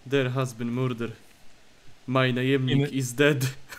There has been murder. My najemnik is dead.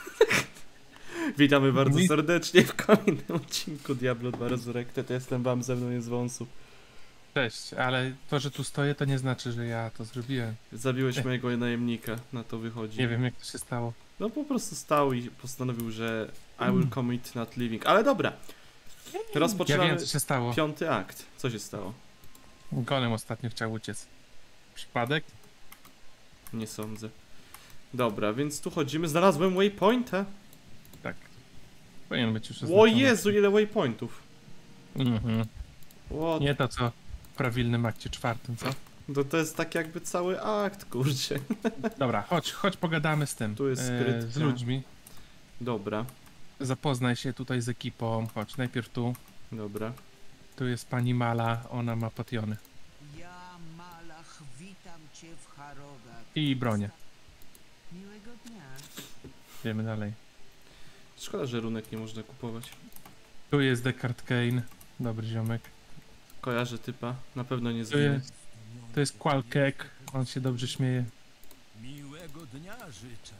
Witamy bardzo serdecznie w kolejnym odcinku Diablo 2 Resurrected. Jestem wam, ze mną jest Wąsu. Cześć, ale to, że tu stoję, to nie znaczy, że ja to zrobiłem. Zabiłeś mojego najemnika, na to wychodzi. Nie wiem, jak to się stało. No po prostu stał i postanowił, że I will commit not living. Ale dobra. Rozpoczynamy Ja wiem, co się stało. 5. akt. Co się stało? Golem ostatnio chciał uciec. Przypadek? Nie sądzę. Dobra, więc tu chodzimy. Znalazłem waypointa. Tak. Powinien być już O oznaczony. Jezu, ile waypointów. Mhm. What? Nie to, co w prawilnym akcie 4, co? To jest tak jakby cały akt, kurczę. Dobra, chodź pogadamy z tym. Tu jest skrytka. Z ludźmi. Dobra, Zapoznaj się tutaj z ekipą. Chodź, najpierw tu. dobra. Tu jest pani Mala, ona ma potiony. Ja, Malach, witam cię w Harrogach. I bronię. Miłego dnia. Idziemy dalej. Szkoda, że runek nie można kupować. Tu jest Descartes Kane. Dobry ziomek. Kojarzę typa, na pewno nie Tu zginie. jest, to jest Qualkek. On się dobrze śmieje. Miłego dnia życzę.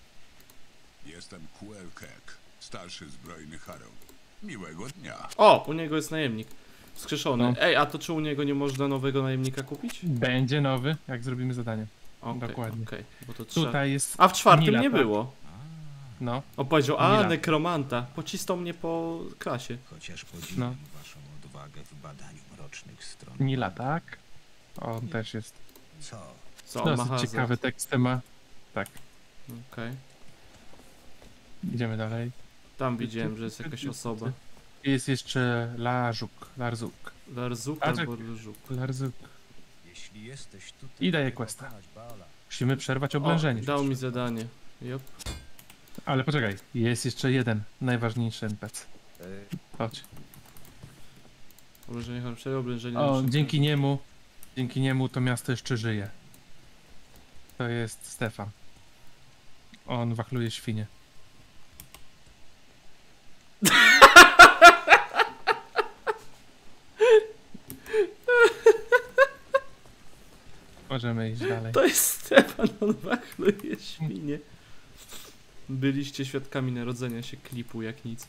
Jestem Quellkek, starszy zbrojny Harrow. Miłego dnia. O, u niego jest najemnik. Wskrzeszony. No. Ej, a to czy u niego nie można nowego najemnika kupić? Będzie nowy, jak zrobimy zadanie. Okej, Dokładnie. okej, bo to trzeba... Tutaj jest. A w 4 Nila, nie tak? było. No, O, powiedział, Nila. nekromanta. Pocisnął mnie po klasie. Chociaż podziwiam No. waszą odwagę w badaniu mrocznych stron. Nila, tak? On też jest. Co? Co, on ma Dosyć ciekawe hazard. teksty ma. Tak, Okej. idziemy dalej. Tam widziałem, że jest jakaś osoba. Jest jeszcze Larzuk. Larzuk A, albo Larzuk. Larzuk. Jeśli jesteś tutaj, I daję by questa. pokonać Baala, Musimy przerwać O, oblężenie. dał mi zadanie. Jop. Ale poczekaj, jest jeszcze jeden najważniejszy NPC. Chodź. Oblężenie harmszego, oblężenie... O, naszego. dzięki niemu to miasto jeszcze żyje. To jest Stefan. On wachluje świnie. Możemy iść dalej. To jest Stefan, on wachluje świnie. Byliście świadkami narodzenia się klipu jak nic.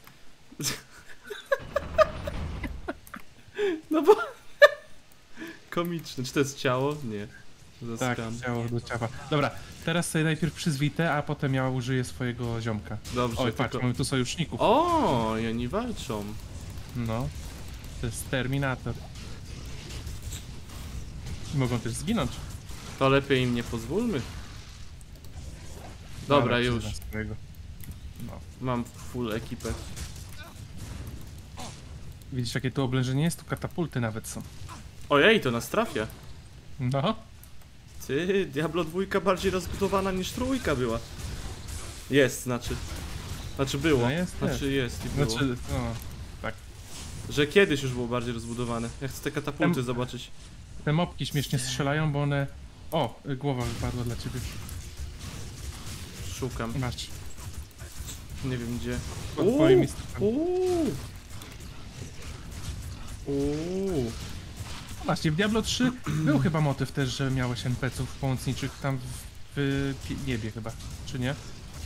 No bo... Komiczne. Czy to jest ciało? Nie. Tak, Zaskam. ciało do ciała. Dobra, teraz sobie najpierw przyzwite, a potem ja użyję swojego ziomka. Dobrze, Oj, patrz, tylko... mamy tu sojuszników. O, i oni walczą. No. To jest Terminator. Mogą też zginąć. To lepiej im nie pozwólmy. Dobra, już. przyznam swojego. No. Mam full ekipę. Widzisz, jakie tu oblężenie jest? Tu katapulty nawet są. Ojej, to nas trafia. No. Ty, Diablo 2 bardziej rozbudowana niż 3 była. Jest, znaczy. Znaczy było. No jest, Znaczy jest i było. Znaczy, no, tak. Że kiedyś już było bardziej rozbudowane. Ja chcę te katapulty zobaczyć. Te mopki śmiesznie strzelają, bo one... O, głowa wypadła dla ciebie. Szukam. Masz. Nie wiem gdzie. Pod twoimi stopami. Uuu. Właśnie, w Diablo 3 był chyba motyw też, że miałeś NPC-ów pomocniczych tam w niebie chyba, czy nie?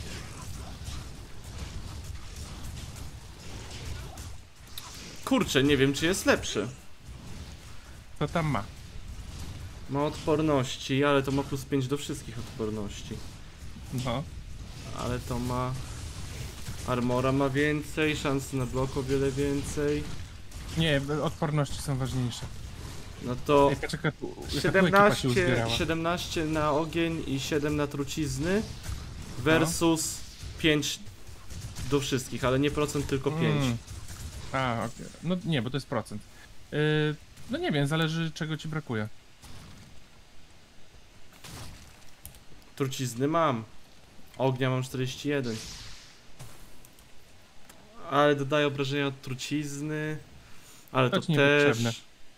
Kurczę, nie wiem czy jest lepszy. To tam ma. Ma odporności, ale to ma plus 5 do wszystkich odporności. No. Ale to ma... Armora ma więcej, szans na blok o wiele więcej. Nie, odporności są ważniejsze. No to Ej, poczekaj, jaka tu ekipa się 17, uzbierała? 17 na ogień i 7 na trucizny versus 5 do wszystkich, ale nie procent, tylko 5. A, okej. No nie, bo to jest procent. No nie wiem, zależy czego ci brakuje. Trucizny mam. Ognia mam 41. Ale dodaję obrażenia od trucizny. Ale to To ci też... niepotrzebne.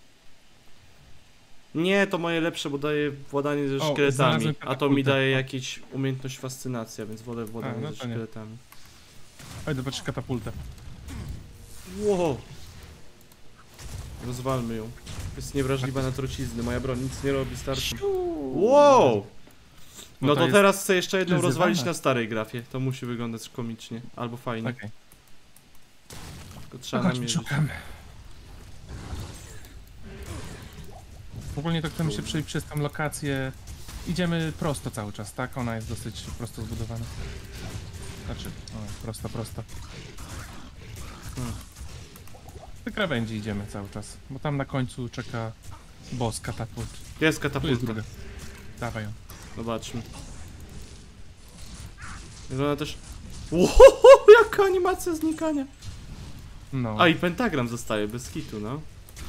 Nie, to moje lepsze, bo daje władanie ze O, szkieletami, znalazłem a to mi katapultę. daje jakieś umiejętność fascynacja, więc wolę władanie no ze to nie. szkieletami. Oj, zobacz katapultę. Wow. Rozwalmy ją. Jest niewrażliwa na trucizny, moja broń nic nie robi, starczy. Wow! Bo No to jest- teraz chcę jeszcze jedną przyzywane. rozwalić na starej grafie. To musi wyglądać komicznie, albo fajnie. Okej, Tylko to trzeba chodźmy, namierzyć. szukamy. Ogólnie to chcemy się przejść przez tą lokację. Idziemy prosto cały czas, tak? Ona jest dosyć prosto zbudowana. Znaczy, prosto. Do krawędzi idziemy cały czas, bo tam na końcu czeka boss katapult. Jest Tu jest katapulta. druga. Dawaj ją. Zobaczmy. Wygląda też... Wow, jaka animacja znikania. No. A i pentagram zostaje, bez kitu, no.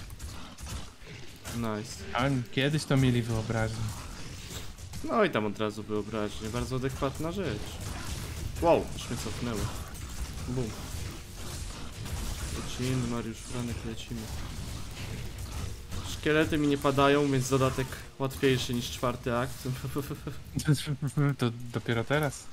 Nice. A kiedyś to mieli wyobraźnię. No i tam od razu wyobraźnię. Bardzo adekwatna rzecz. Wow, aż mnie cofnęło. Bum. Lecimy, Mariusz Franek, lecimy. Szkielety mi nie padają, więc dodatek łatwiejszy niż 4. akt. To dopiero teraz.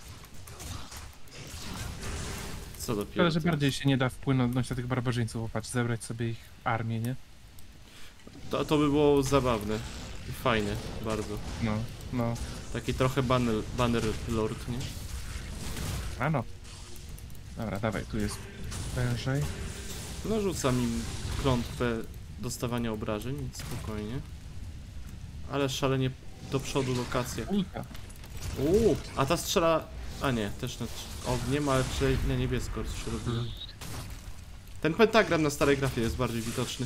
Co dopiero? Szkoda, że teraz? bardziej się nie da wpłynąć na tych barbarzyńców, patrz, zebrać sobie ich armię, nie? To by było zabawne. I fajne, bardzo. No. Taki trochę banner lord, nie? Ano. Dobra, dawaj, tu jest wężej. No rzucam im klątwę dostawania obrażeń, więc spokojnie. Ale szalenie do przodu lokacja. Ulta. A ta strzela... A nie, też nad ogniem, ale przynajmniej na niebiesko co się robiło. Ten pentagram na starej grafie jest bardziej widoczny.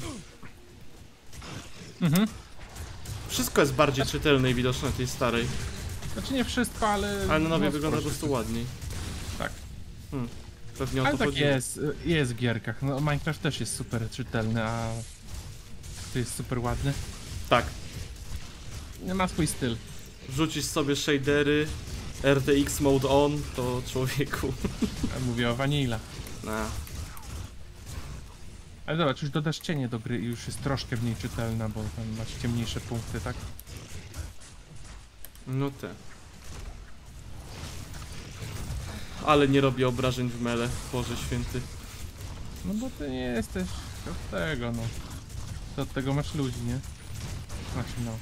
Mhm. Wszystko jest bardziej czytelne i widoczne na tej starej. Znaczy nie wszystko, ale... Ale na nowej no, wygląda po proszę. prostu ładniej. Tak. Pewnie o Ale to tak chodziło. jest w gierkach. No Minecraft też jest super czytelny, a... To jest super ładny. Tak. Ma swój styl. Wrzucisz sobie shadery, RTX mode on, to człowieku. Ja mówię o Vanilla. Na. Ale zobacz, już dodasz cienie do gry i już jest troszkę mniej czytelna, bo tam masz ciemniejsze punkty, tak? No te. Ale nie robię obrażeń w mele, Boże święty. No bo ty nie jesteś od tego, no. To od tego masz ludzi, nie? Znaczy no.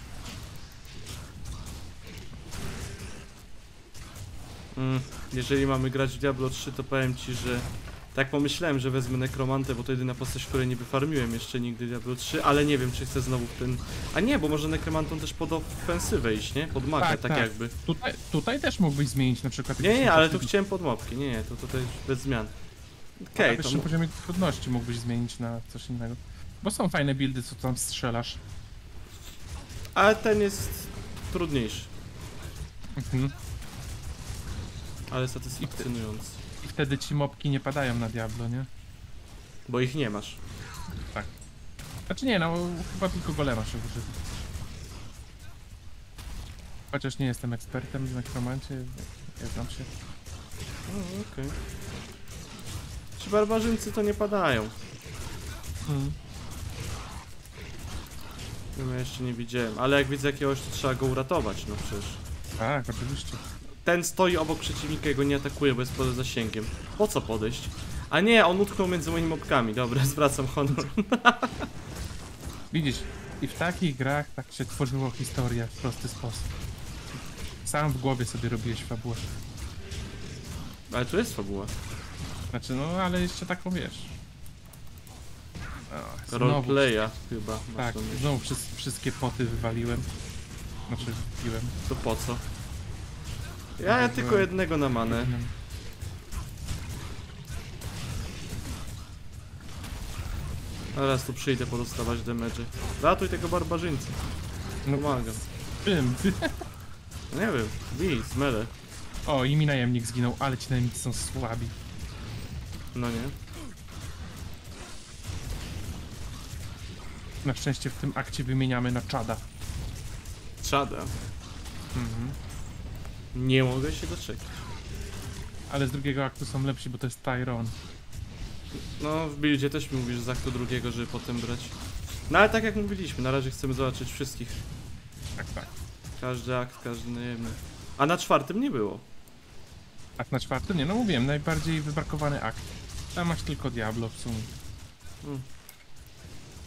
Jeżeli mamy grać w Diablo 3, to powiem ci, że tak pomyślałem, że wezmę Nekromantę, bo to jedyna postać, której nie wyfarmiłem jeszcze nigdy Diablo 3, ale nie wiem, czy chcę znowu w ten... A nie, bo może Nekromantą też pod ofensywę iść, nie? Pod makę, tak jakby. Tutaj też mógłbyś zmienić na przykład... Nie, ale tu chciałem pod mopki, nie, to tutaj bez zmian. Okej, Na to... wyższym poziomie trudności mógłbyś zmienić na coś innego. Bo są fajne buildy, co tam strzelasz. Ale ten jest trudniejszy, Mhm. ale satysfakcjonujący. I wtedy ci mopki nie padają na Diablo, nie? Bo ich nie masz. Znaczy nie, no chyba tylko golema się używa. Chociaż nie jestem ekspertem w nekromancie, nie znam się. Okej. Ci barbarzyńcy to nie padają. Ja jeszcze nie widziałem, ale jak widzę jakiegoś, to trzeba go uratować, no przecież. Tak, oczywiście. Ten stoi obok przeciwnika i go nie atakuje, bo jest poza zasięgiem. Po co podejść? A nie, on utknął między moimi mopkami. Dobra, zwracam honor. Widzisz, i w takich grach tak się tworzyło historię w prosty sposób. Sam w głowie sobie robiłeś fabułę. Ale tu jest fabuła. Znaczy, no ale jeszcze taką wiesz. O, Roleplaya chyba. masz Tak, na myśli. znowu wszystkie poty wywaliłem. Znaczy, wbiłem. To po co? Ja tylko jednego na manę. Zaraz tu przyjdę podostawać damage. Ratuj tego barbarzyńcy. No, Pomagam. czym? No nie wiem, bij, zmele. O, i mi najemnik zginął, ale ci najemnicy są słabi. No nie. Na szczęście w tym akcie wymieniamy na czada. Czada. Mhm. Nie mogę się doczekać. Ale z drugiego aktu są lepsi, bo to jest Tyrone. No, w buildzie też mi mówisz z aktu drugiego, żeby potem brać. No ale tak jak mówiliśmy, na razie chcemy zobaczyć wszystkich. Tak. Każdy akt, każdy najemny. A na 4 nie było. Akt na 4? Nie, no mówiłem, najbardziej wybrakowany akt. Tam masz tylko Diablo w sumie.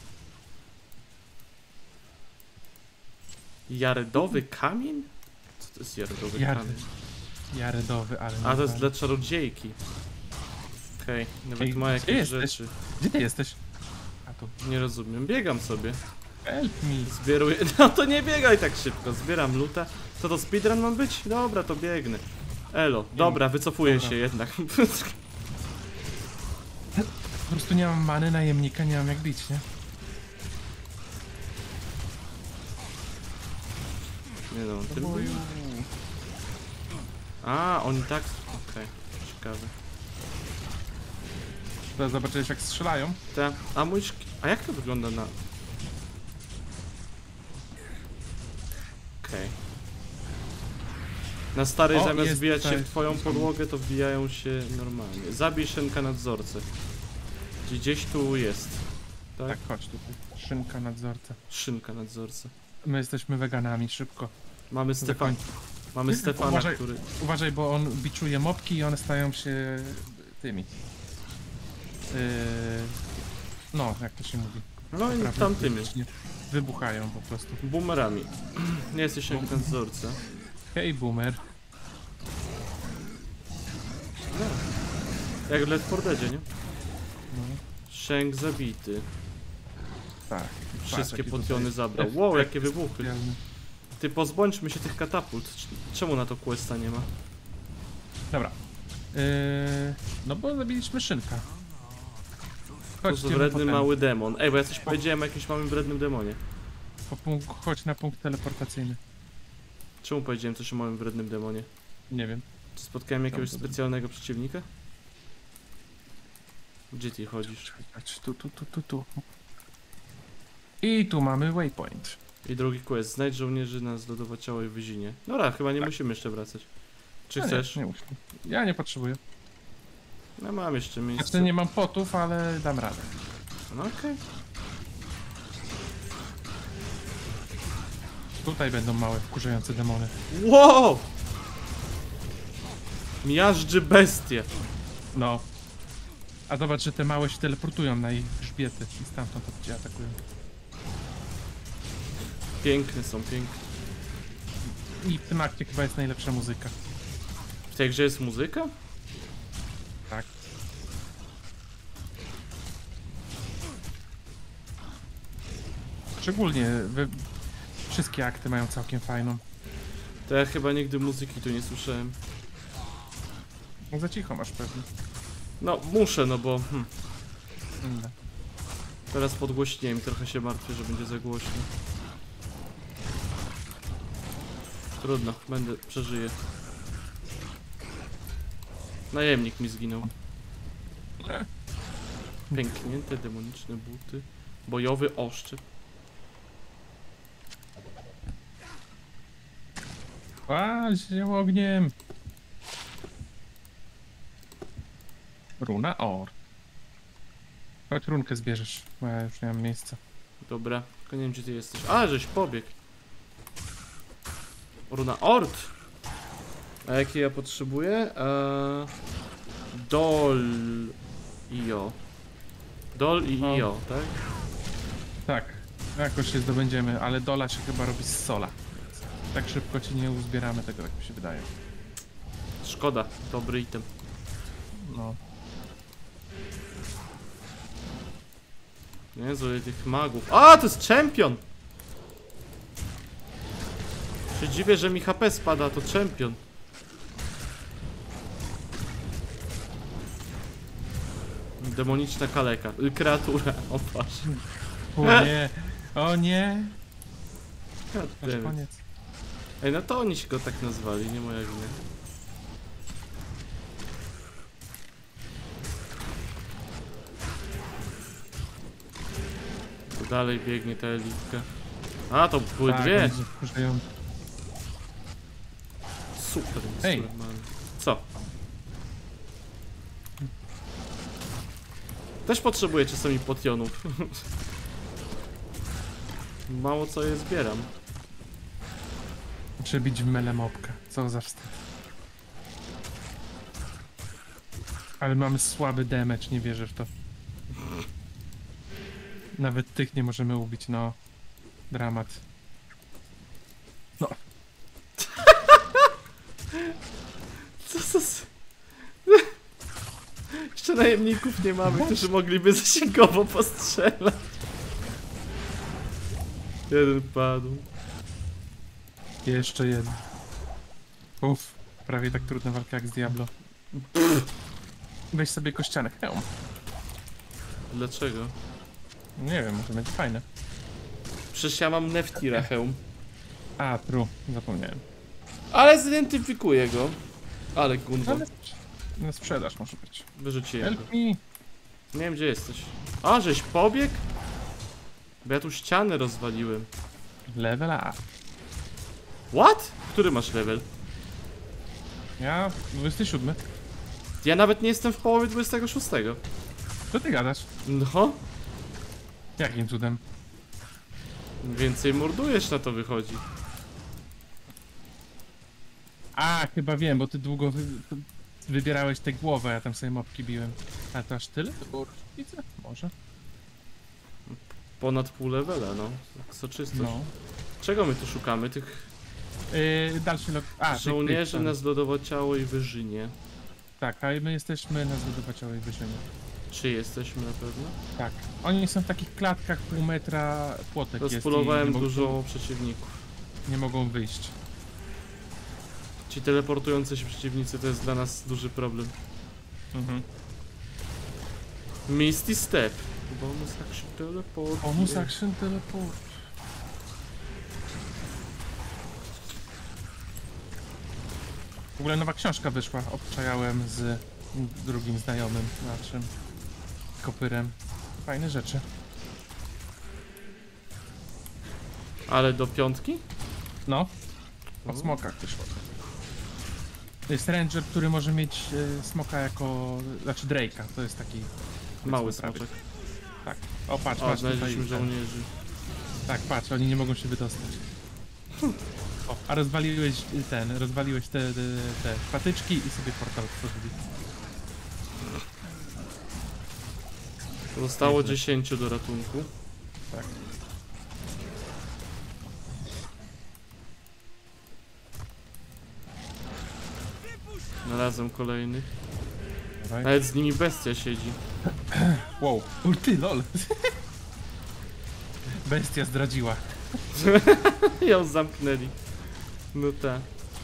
Jaredowy kamień? Co To jest jaredowy Jared. kamień. Jaredowy, ale... A, to jest nie dla czarodziejki. Okej, nawet Ej, ma gdzie jakieś jesteś? rzeczy. Gdzie ty jesteś? A tu. Nie rozumiem, biegam sobie. Help me. Zbieruję, no to nie biegaj tak szybko, zbieram luta. Co to, speedrun mam być? Dobra, to biegnę. Elo, dobra, wycofuję Dobra. się jednak. Po prostu nie mam many najemnika, nie mam jak bić, nie? Nie no, tym... A, oni tak... Okej, ciekawe. To zobaczyłeś jak strzelają? A mój A jak to wygląda na... Okej. Na starej O, zamiast jest wbijać się tutaj. w twoją podłogę, to wbijają się normalnie. Zabij szynka nadzorcę. Gdzieś tu jest. Tak? Tak, chodź tutaj. Szynka nadzorca. Szynka nadzorcę. My jesteśmy weganami, szybko. Mamy Stefan. Zakończ. Mamy Stefana, Uważaj. który... Uważaj, bo on biczuje mopki i one stają się tymi. No, jak to się mówi. No i Prawie tamtymi. fizycznie wybuchają po prostu. Boomerami. Nie jesteś jak nadzorca. Hej, boomer. Jak w Left 4 Deadzie, nie? No, Shank zabity. tak. Wszystkie jaki potiony tutaj zabrał. efekt Wow, jakie wybuchy. specjalny. Ty, pozbądźmy się tych katapult. Czemu na to questa nie ma? Dobra. No bo zabiliśmy szynka. To jest Chodźcie wredny potem. mały demon. Ej, bo ja coś powiedziałem o jakimś małym wrednym demonie. Chodź na punkt teleportacyjny. Czemu powiedziałem coś o małym wrednym demonie? Nie wiem. Czy spotkałem jakiegoś to specjalnego przeciwnika? Gdzie ty chodzisz? Chodź, tu. I tu mamy waypoint. I drugi quest. Znajdź żołnierzy na zlodowe ciało i wyzinie. Dobra, chyba nie Tak. musimy jeszcze wracać. Czy No chcesz? Nie musimy. Ja nie potrzebuję. No mam jeszcze miejsce. Znaczy nie mam potów, ale dam radę. No okej. Tutaj będą małe, wkurzające demony. Wow! Miażdży bestie. No. A zobacz, że te małe się teleportują na ich grzbiety i stamtąd to cię atakują. Piękne są, piękne. I w tym akcie chyba jest najlepsza muzyka. W tej grze jest muzyka? Tak. Szczególnie wszystkie akty mają całkiem fajną. To ja chyba nigdy muzyki tu nie słyszałem. No za cicho masz pewnie. No, muszę, no bo... Inne. Teraz podgłośniłem i trochę się martwię, że będzie za głośno. Trudno, przeżyję. Najemnik mi zginął. Pęknięte demoniczne buty. Bojowy oszczep. A, zieło ogniem. Runa or. Chodź runkę zbierzesz, bo ja już nie mam miejsca. Dobra, tylko nie wiem gdzie ty jesteś. A, żeś pobiegł. Runa Ort. A jakie ja potrzebuję? Dol... Io. Dol i O. Io, tak? Tak, jakoś się zdobędziemy, ale dola się chyba robi z sola. Więc tak szybko ci nie uzbieramy tego, jak mi się wydaje. Szkoda, dobry item. No. Jezu, ile tych magów. A, to jest czempion! Się dziwię, że mi HP spada, to czempion. Demoniczna kaleka. Kreatura, o patrz. O nie, o nie. Aż koniec. Ej, no to oni się go tak nazwali, nie moja wina. Tu dalej biegnie ta elitka. A, to były Tak, dwie. będzie wkurzające. Super, Ej. normalnie. Co? Też potrzebuję czasami potionów. Mało co je zbieram. Przebić w mele mopka. Co za wstyd. Ale mamy słaby damage, nie wierzę w to. Nawet tych nie możemy ubić, no. Dramat. No. Sus. Jeszcze najemników nie mamy, którzy mogliby zasięgowo postrzelać. Jeden padł. Jeszcze jeden. Uff, prawie tak trudna walka jak z Diablo. Weź sobie kościany hełm. Dlaczego? Nie wiem, może będzie fajne. Przecież ja mam Neftira hełm. A, true, zapomniałem. Ale zidentyfikuję go. Ale gunwo. Ale na sprzedaż może być. Wyrzuciłem go. Help me! Nie wiem gdzie jesteś. A, żeś pobiegł? Bo ja tu ściany rozwaliłem. Level up. What? Który masz level? Ja 27. Ja nawet nie jestem w połowie 26. Co ty gadasz? No. Jakim cudem? Więcej mordujesz na to wychodzi. A, chyba wiem, bo ty długo wybierałeś tę głowę, ja tam sobie mopki biłem. Ale to aż tyle? To było różnice? Może. Ponad pół levela, no. Soczystość. No. Czego my tu szukamy? Tych Dalszy log... A, żołnierzy tych, na zlodowaciałej wyżynie. Tak, a my jesteśmy na zbudowaciałej wyżynie. Czy jesteśmy na pewno? Tak. Oni są w takich klatkach pół metra, płotek jest i Rozpulowałem nie mogą- dużo przeciwników. Nie mogą wyjść. Ci teleportujące się przeciwnicy to jest dla nas duży problem. Mhm. Misty Step. Bonus action teleport. Bonus action teleport. W ogóle nowa książka wyszła, obczajałem z drugim znajomym naszym kopyrem. Fajne rzeczy. Ale do piątki? No, o smokach wyszło. To jest ranger, który może mieć smoka jako... Znaczy Drake'a, to jest taki... Mały prawie. smoczek. Tak. O, patrz, O, patrz tutaj. znaleźliśmy żołnierzy. Tak, patrz, oni nie mogą się wydostać. O, a rozwaliłeś te patyczki i sobie portal otworzyli. Zostało Nieźle. 10 do ratunku. Tak. Znalazłem kolejnych. Dawaj. Nawet z nimi bestia siedzi. Wow. Ty, lol. Bestia zdradziła. Ją zamknęli. No tak.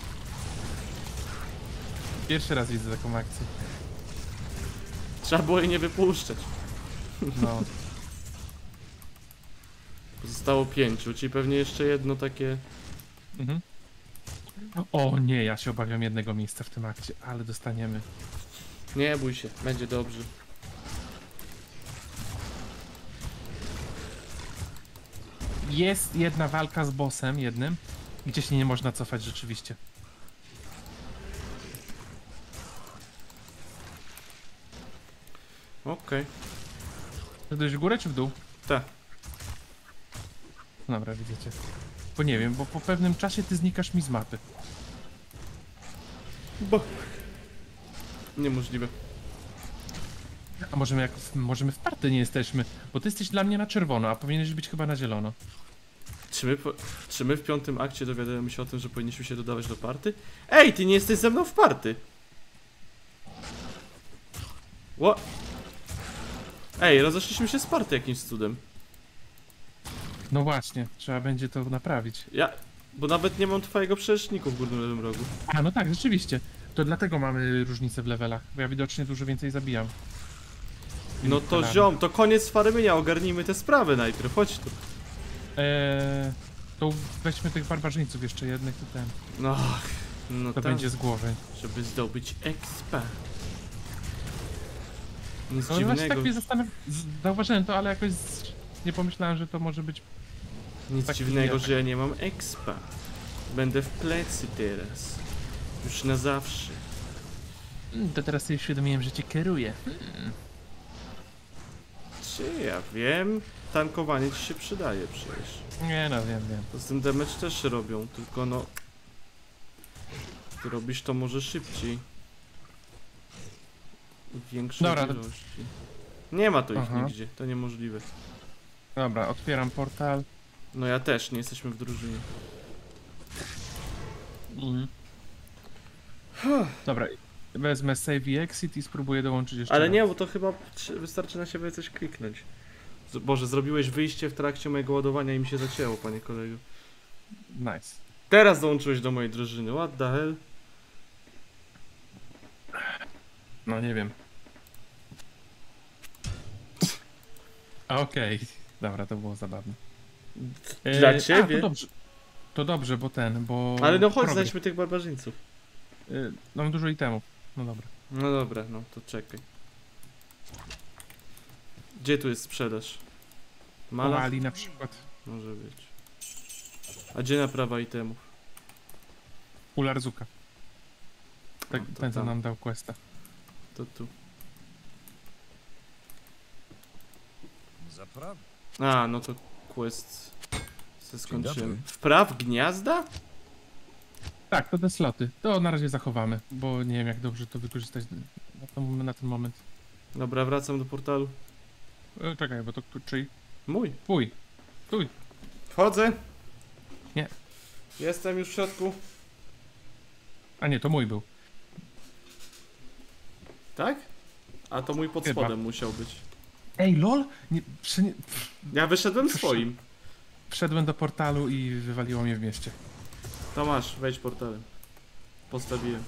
Pierwszy raz widzę taką akcję. Trzeba było jej nie wypuszczać. No. Pozostało 5, czyli pewnie jeszcze jedno takie... Mhm. O nie, ja się obawiam jednego miejsca w tym akcie, ale dostaniemy. Nie bój się, będzie dobrze. Jest jedna walka z bossem, jednym, gdzie się nie można cofać rzeczywiście. Okej. Szedłeś w górę czy w dół? Tak. Dobra, widzicie. Bo nie wiem, bo po pewnym czasie ty znikasz mi z mapy. Bo... Niemożliwe. A może my w party nie jesteśmy? Bo ty jesteś dla mnie na czerwono, a powinieneś być chyba na zielono. Czy my w 5. akcie dowiadujemy się o tym, że powinniśmy się dodawać do party? Ej, ty nie jesteś ze mną w party! Ło... Ej, rozeszliśmy się z party jakimś cudem. No właśnie, trzeba będzie to naprawić. Bo nawet nie mam twojego przeczniku w górnym lewym rogu. A, no tak, rzeczywiście. To dlatego mamy różnicę w levelach, bo ja widocznie dużo więcej zabijam. No to ziom, to koniec farmienia, ogarnijmy te sprawy najpierw, chodź tu. To weźmy tych barbarzyńców jeszcze jednych i ten. No, no To tak, będzie z głowy. żeby zdobyć expa. Nic No właśnie dziwnego, tak mnie zauważyłem to, ale jakoś nie pomyślałem, że to może być... nic taki dziwnego, atak. że ja nie mam expa. Będę w plecy teraz. Już na zawsze. To teraz sobie uświadomiłem, że cię kieruję. Czy ja wiem, tankowanie ci się przydaje przecież. Nie no, wiem. Poza tym damage też robią, tylko no... Ty robisz to może szybciej. W większej Dobra, ilości. Nie ma to ich Aha. nigdzie, to niemożliwe. Dobra, otwieram portal. No ja też, nie jesteśmy w drużynie. Dobra, Wezmę save i exit i spróbuję dołączyć jeszcze Ale raz. nie, bo to chyba wystarczy na siebie coś kliknąć. Boże, zrobiłeś wyjście w trakcie mojego ładowania i mi się zacięło, panie kolego. Nice. Teraz dołączyłeś do mojej drużyny, what the hell? No nie wiem. Okej. Dobra, to było zabawne. Dla A, ciebie? to dobrze. To dobrze, bo... Ale no chodź, progres. znajdźmy tych barbarzyńców. Mam dużo itemów. No dobra. No dobra, no to czekaj. Gdzie tu jest sprzedaż? Malach? Mali na przykład. Może być. A gdzie naprawa itemów? U Larzuka. Tak, No, to ten co tam. nam dał questa. To tu. Zaprawdę. A, no to quest se skończyłem. dobry. Wpraw gniazda? Tak, to te sloty. To na razie zachowamy, bo nie wiem jak dobrze to wykorzystać na ten moment. Dobra, wracam do portalu. Czekaj, bo to czyli Mój. twój. Wchodzę. Nie. Jestem już w środku. A nie, to mój był. Tak? A to mój pod Chyba. spodem musiał być. Ej, lol! Nie, Ja wyszedłem swoim. wszedłem do portalu i wywaliło mnie w mieście. To masz, wejdź portalem. Postawiłem.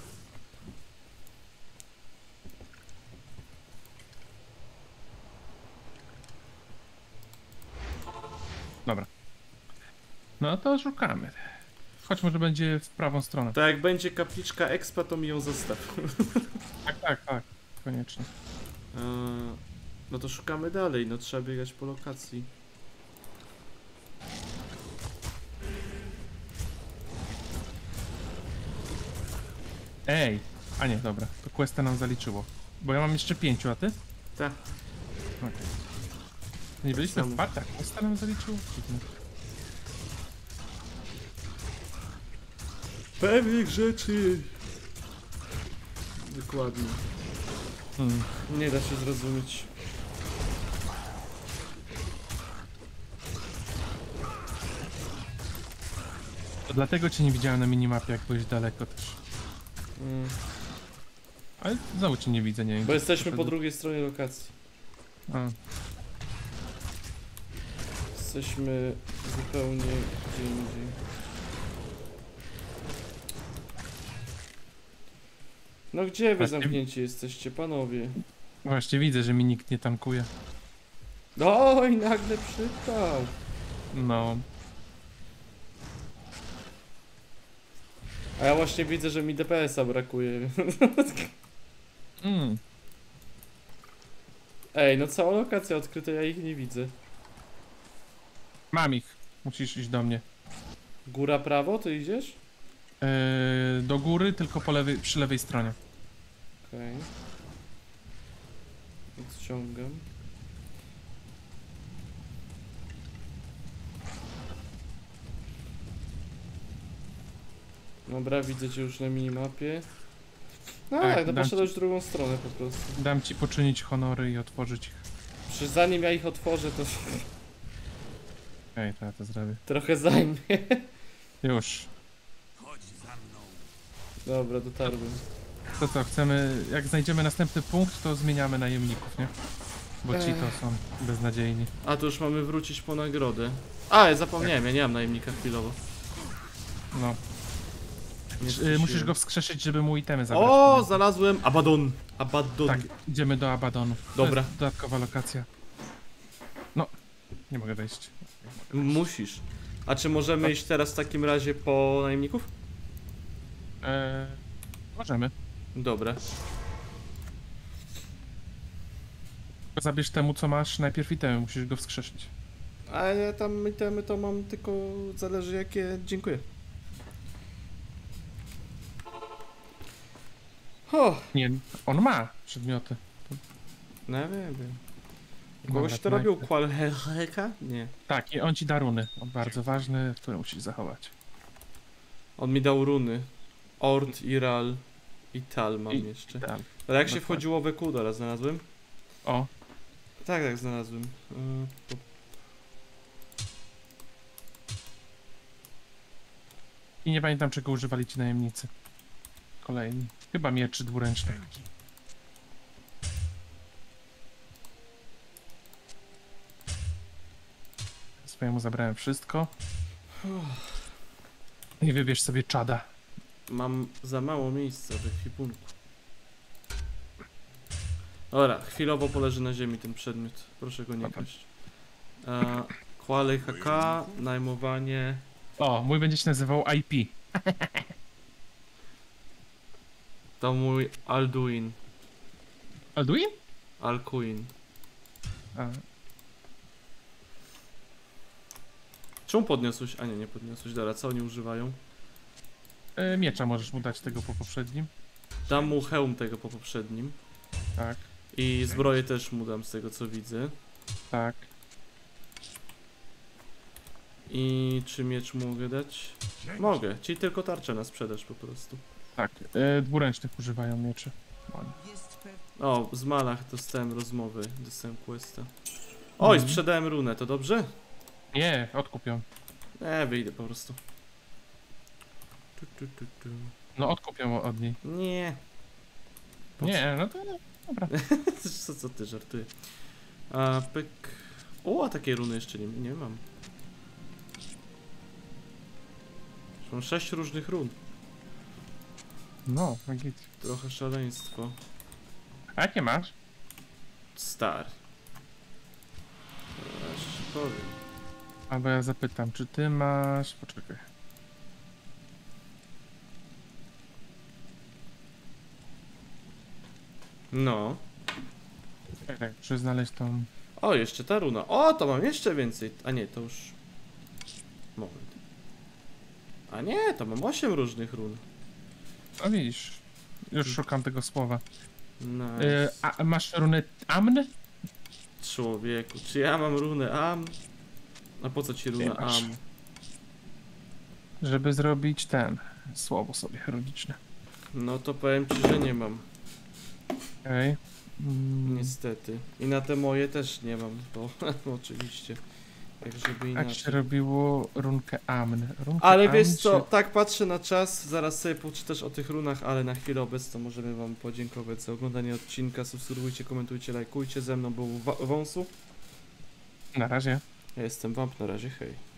Dobra. No to szukamy. Chodź, może będzie w prawą stronę. Tak jak będzie kapliczka expa, to mi ją zostaw. Tak. Koniecznie. No to szukamy dalej, no trzeba biegać po lokacji. Ej! A nie, dobra. To questa nam zaliczyło. Bo ja mam jeszcze 5, a ty? Tak. Okej. Nie byliśmy Samo. w partii, a questa nam zaliczyło? Dziwne. Pewnych rzeczy. Dokładnie. Nie da się zrozumieć. To dlatego cię nie widziałem na minimapie, jak byłeś daleko też. Mm. Ale znowu cię nie widzę, nie wiem. Bo gdzie jesteśmy po poszedłem. drugiej stronie lokacji. A, Jesteśmy zupełnie gdzie indziej. No gdzie wy Właśnie- zamknięci jesteście, panowie? właśnie widzę, że mi nikt nie tankuje. Oj, nagle przypał. No. A ja właśnie widzę, że mi DPS-a brakuje. Ej, no cała lokacja odkryta, ja ich nie widzę. Mam ich. Musisz iść do mnie. Góra prawo, ty idziesz? Do góry, tylko po lewej, przy lewej stronie. Okej. Odciągam. Dobra, widzę cię już na minimapie. No Tak, tak, to dam poszedłeś w drugą stronę po prostu. Dam ci poczynić honory i otworzyć ich. Przecież zanim ja ich otworzę, to Ej, to ja to zrobię. trochę zajmie. Już. Chodź za mną. Dobra, dotarłem. To co, chcemy... Jak znajdziemy następny punkt, to zmieniamy najemników, nie? Bo ci to są beznadziejni. A to już mamy wrócić po nagrodę. A, ja zapomniałem, ja nie mam najemnika chwilowo. No. Nie Musisz wskrzesiłem. go wskrzeszyć, żeby mu itemy zabrać. O, znalazłem Abaddon. Abaddon. Tak, idziemy do Abadonu. Dobra. To jest dodatkowa lokacja. No, nie mogę wejść. Musisz. A czy możemy iść teraz w takim razie po najemników? Możemy. Dobra. Tylko zabierz temu, co masz, najpierw itemy, musisz go wskrzeszyć. A ja tam itemy to mam, tylko zależy jakie. Dziękuję. O, Nie, on ma przedmioty. no ja wiem. Dobra, Kogoś to robił Qualheka? Nie. Tak, i on ci da runy. On bardzo ważny, które musisz zachować. On mi dał runy. Ord, Iral i Tal mam I- jeszcze. Tak. Ale jak się dokładnie. wchodziło w Ekudora, znalazłem? O, Tak, znalazłem. i nie pamiętam, czego używali ci najemnicy. kolejni. Chyba mieczy dwuręczny. Swojemu zabrałem wszystko. I wybierz sobie czada. Mam za mało miejsca w ekwipunku. Dobra, chwilowo poleży na ziemi ten przedmiot. Proszę go nie Dobra. kraść. Qualej HK, najmowanie. O, mój będzie się nazywał IP. To mój Alduin. Alduin? Alcuin. A, Czemu podniosłeś? A nie, nie podniosłeś. Dobra, co oni używają? miecza możesz mu dać tego po poprzednim. Dam mu hełm tego po poprzednim. Tak, I zbroję też mu dam z tego co widzę. tak. I czy miecz mogę dać? Mogę, czyli tylko tarczę na sprzedaż po prostu. Tak, dwuręcznych używają mieczy. Jest pewny. O, z Malach dostałem rozmowy, dostałem questa. Oj, Mhm. sprzedałem runę, to dobrze? Nie, odkup ją. Wyjdę po prostu. Tu. No odkup ją od niej. Nie. Po Nie, no to dobra. co ty żartuję? A, pyk. O, a takiej runy jeszcze nie mam. Mam 6 różnych run. No, git. Trochę szaleństwo. A jakie masz? Stary. Teraz ci powiem. Albo ja zapytam, czy ty masz... Poczekaj. No. Czekaj, muszę znaleźć tą... O, jeszcze ta runa. O, to mam jeszcze więcej. A nie, to już... Moment. A nie, to mam 8 różnych run. O widzisz, już szukam tego słowa. Nice. A masz runę Amn? Człowieku, czy ja mam runę Am? A po co ci runa Nie masz. Am? Żeby zrobić ten... Słowo sobie runiczne. No to powiem ci, że nie mam. Okej. Niestety. I na te moje też nie mam, bo oczywiście. Jak żeby Jak się inaczej. robiło runkę Amn? Runkę Ale Amn wiesz się- co, tak patrzę na czas, zaraz sobie poczytasz o tych runach, ale na chwilę obecną możemy wam podziękować za oglądanie odcinka. Subskrybujcie, komentujcie, lajkujcie. Ze mną był Wąsu. Na razie. Ja jestem Wamp, na razie, hej.